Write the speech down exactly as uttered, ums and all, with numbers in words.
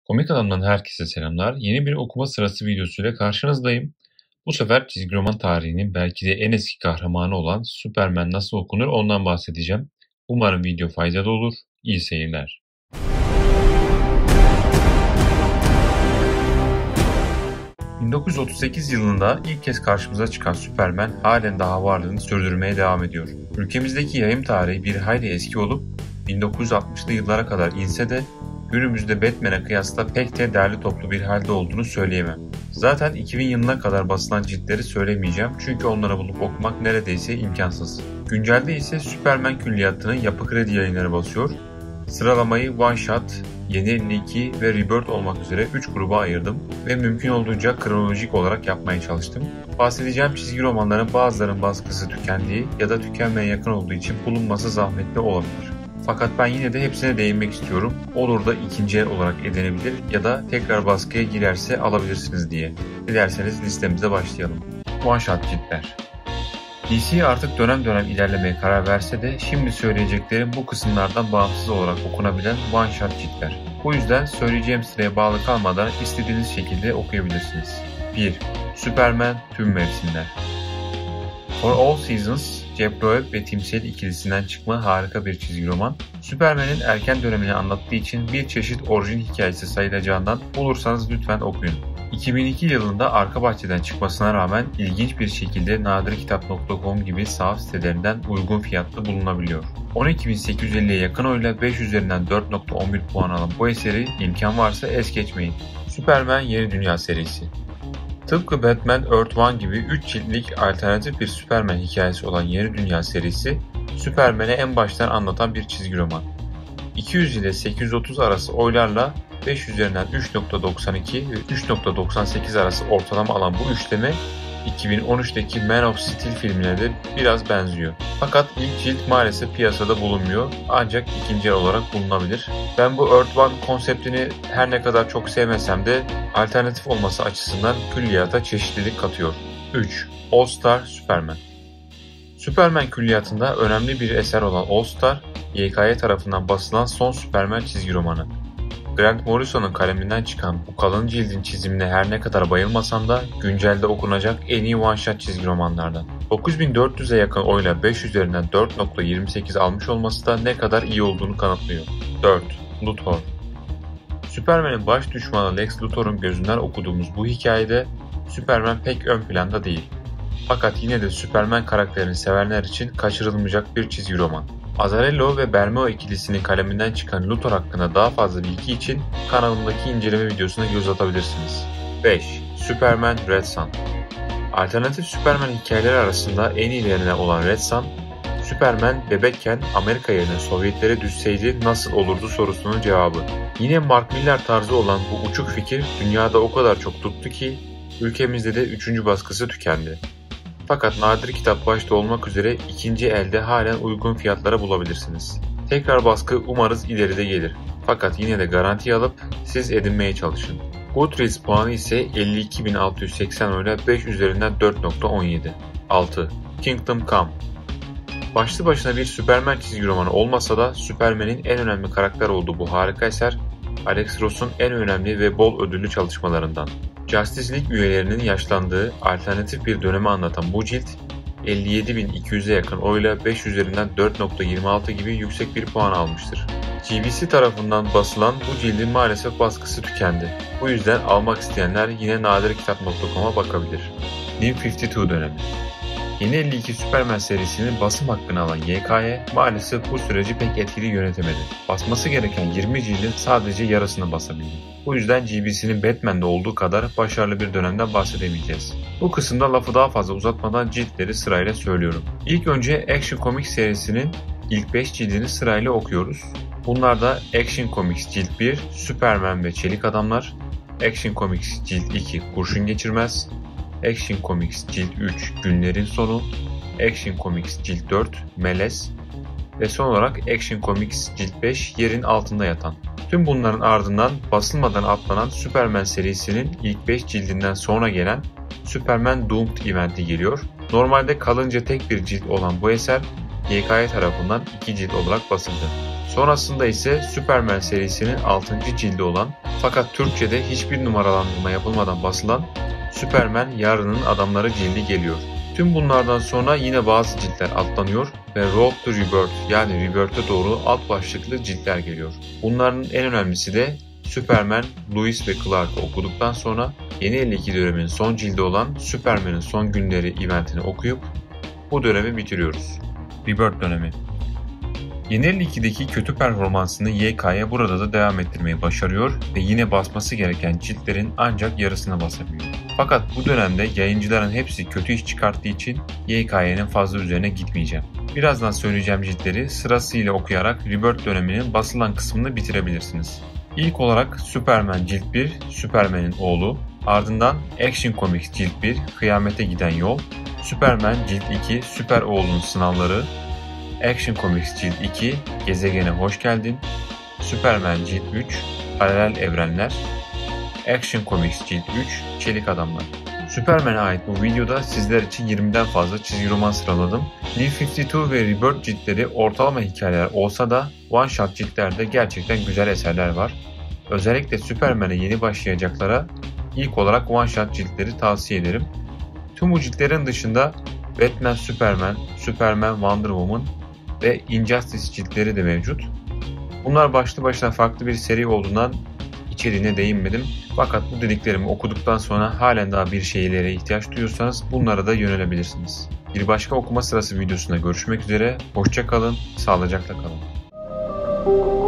Komik Adam'dan herkese selamlar. Yeni bir okuma sırası videosuyla karşınızdayım. Bu sefer çizgi roman tarihinin belki de en eski kahramanı olan Superman nasıl okunur ondan bahsedeceğim. Umarım video faydalı olur. İyi seyirler. bin dokuz yüz otuz sekiz yılında ilk kez karşımıza çıkan Superman halen daha varlığını sürdürmeye devam ediyor. Ülkemizdeki yayım tarihi bir hayli eski olup bin dokuz yüz altmışlı yıllara kadar inse de günümüzde Batman'e kıyasla pek de derli toplu bir halde olduğunu söyleyemem. Zaten iki bin yılına kadar basılan ciltleri söylemeyeceğim çünkü onları bulup okumak neredeyse imkansız. Güncelde ise Superman külliyatını Yapı Kredi Yayınları basıyor. Sıralamayı One Shot, Yeni elli iki ve Rebirth olmak üzere üç gruba ayırdım ve mümkün olduğunca kronolojik olarak yapmaya çalıştım. Bahsedeceğim çizgi romanların bazılarının baskısı tükendiği ya da tükenmeye yakın olduğu için bulunması zahmetli olabilir. Fakat ben yine de hepsine değinmek istiyorum. Olur da ikinci el olarak edinebilir ya da tekrar baskıya girerse alabilirsiniz diye. Dilerseniz listemize başlayalım. One Shot ciltler. D C artık dönem dönem ilerlemeye karar verse de şimdi söyleyeceklerim bu kısımlardan bağımsız olarak okunabilen One Shot ciltler. Bu yüzden söyleyeceğim sıraya bağlı kalmadan istediğiniz şekilde okuyabilirsiniz. bir. Superman Tüm Mevsimler. For All Seasons, Jeff Loeb ve Tim Sale ikilisinden çıkma harika bir çizgi roman. Superman'in erken dönemini anlattığı için bir çeşit orijin hikayesi sayılacağından bulursanız lütfen okuyun. iki bin iki yılında Arka Bahçe'den çıkmasına rağmen ilginç bir şekilde nadirkitap nokta com gibi sahaf sitelerinden uygun fiyatlı bulunabiliyor. on iki bin sekiz yüz elliye yakın oyla beş üzerinden dört nokta on bir puan alan bu eseri imkan varsa es geçmeyin. Superman Yeni Dünya serisi. Tıpkı Batman Earth One gibi üç ciltlik alternatif bir Superman hikayesi olan Yeni Dünya serisi, Superman'i en baştan anlatan bir çizgi roman. iki yüz ile sekiz yüz otuz arası oylarla beş üzerinden üç nokta doksan iki ve üç nokta doksan sekiz arası ortalama alan bu üçleme iki bin on üçteki Man of Steel filmine de biraz benziyor. Fakat ilk cilt maalesef piyasada bulunmuyor ancak ikinci el olarak bulunabilir. Ben bu Earth One konseptini her ne kadar çok sevmesem de alternatif olması açısından külliyata çeşitlilik katıyor. üç. All Star Superman. Superman külliyatında önemli bir eser olan All Star, Y K Y tarafından basılan son Superman çizgi romanı. Grant Morrison'un kaleminden çıkan bu kalın cildin çizimine her ne kadar bayılmasam da güncelde okunacak en iyi one shot çizgi romanlardan. dokuz bin dört yüze yakın oyla beş üzerinden dört nokta yirmi sekiz almış olması da ne kadar iyi olduğunu kanıtlıyor. dört. Luthor. Superman'in baş düşmanı Lex Luthor'un gözünden okuduğumuz bu hikayede Superman pek ön planda değil. Fakat yine de Superman karakterini sevenler için kaçırılmayacak bir çizgi roman. Azzarello ve Bermeo ikilisinin kaleminden çıkan Luthor hakkında daha fazla bilgi için kanalımdaki inceleme videosuna göz atabilirsiniz. beş. Superman Red Son. Alternatif Superman hikayeleri arasında en iyilerine olan Red Son, Superman bebekken Amerika yerine Sovyetlere düşseydi nasıl olurdu sorusunun cevabı. Yine Mark Millar tarzı olan bu uçuk fikir dünyada o kadar çok tuttu ki ülkemizde de üçüncü baskısı tükendi. Fakat nadir kitap başta olmak üzere ikinci elde halen uygun fiyatlara bulabilirsiniz. Tekrar baskı umarız ileride gelir. Fakat yine de garanti alıp siz edinmeye çalışın. Goodreads puanı ise elli iki bin altı yüz seksen oyla beş üzerinden dört nokta on yedi. altı. Kingdom Come. Başlı başına bir Superman çizgi romanı olmasa da Superman'in en önemli karakter olduğu bu harika eser, Alex Ross'un en önemli ve bol ödüllü çalışmalarından. Justice League üyelerinin yaşlandığı alternatif bir dönemi anlatan bu cilt, elli yedi bin iki yüze yakın oyla beş üzerinden dört nokta yirmi altı gibi yüksek bir puan almıştır. G B C tarafından basılan bu cildin maalesef baskısı tükendi. Bu yüzden almak isteyenler yine nadirkitap nokta com'a bakabilir. New elli iki dönemi. Yeni elli iki Superman serisinin basım hakkını alan Y K Y maalesef bu süreci pek etkili yönetemedi. Basması gereken yirmi cildin sadece yarısını basabildi. Bu yüzden G B C'nin Batman'de olduğu kadar başarılı bir dönemden bahsedemeyeceğiz. Bu kısımda lafı daha fazla uzatmadan ciltleri sırayla söylüyorum. İlk önce Action Comics serisinin ilk beş cildini sırayla okuyoruz. Bunlar da Action Comics cilt bir, Superman ve Çelik Adamlar, Action Comics cilt iki, Kurşun Geçirmez, Action Comics cilt üç, Günlerin Sonu, Action Comics cilt dört, Melez ve son olarak Action Comics cilt beş, Yerin Altında Yatan. Tüm bunların ardından basılmadan atlanan Superman serisinin ilk beş cildinden sonra gelen Superman Doomed eventi geliyor. Normalde kalınca tek bir cilt olan bu eser Y K Y tarafından iki cilt olarak basıldı. Sonrasında ise Superman serisinin altıncı cildi olan fakat Türkçe'de hiçbir numaralandırma yapılmadan basılan Superman Yarının Adamları cildi geliyor. Tüm bunlardan sonra yine bazı ciltler atlanıyor ve Road to Rebirth yani Rebirth'e doğru alt başlıklı ciltler geliyor. Bunların en önemlisi de Superman, Lois ve Clark'ı okuduktan sonra Yeni elli iki dönemin son cildi olan Superman'in Son Günleri eventini okuyup bu dönemi bitiriyoruz. Rebirth dönemi. Yeni elli ikideki kötü performansını Y K'ya burada da devam ettirmeyi başarıyor ve yine basması gereken ciltlerin ancak yarısına basabiliyor. Fakat bu dönemde yayıncıların hepsi kötü iş çıkarttığı için Y K'nin fazla üzerine gitmeyeceğim. Birazdan söyleyeceğim ciltleri sırasıyla okuyarak Rebirth döneminin basılan kısmını bitirebilirsiniz. İlk olarak Superman cilt bir, Superman'in oğlu, ardından Action Comics cilt bir, Kıyamete Giden Yol, Superman cilt iki, Süper Oğlun Sınavları, Action Comics cilt iki, Gezegene Hoş Geldin, Superman cilt üç, Paralel Evrenler, Action Comics cilt üç, Çelik Adamlar. Superman'e ait bu videoda sizler için yirmiden fazla çizgi roman sıraladım. New elli iki ve Rebirth ciltleri ortalama hikayeler olsa da one shot ciltlerde gerçekten güzel eserler var. Özellikle Superman'e yeni başlayacaklara ilk olarak one shot ciltleri tavsiye ederim. Tüm bu ciltlerin dışında Batman Superman, Superman Wonder Woman ve Injustice ciltleri de mevcut. Bunlar başlı başına farklı bir seri olduğundan içeriğine değinmedim. Fakat bu dediklerimi okuduktan sonra halen daha bir şeylere ihtiyaç duyuyorsanız bunlara da yönelebilirsiniz. Bir başka okuma sırası videosunda görüşmek üzere. Hoşça kalın, sağlıcakla kalın.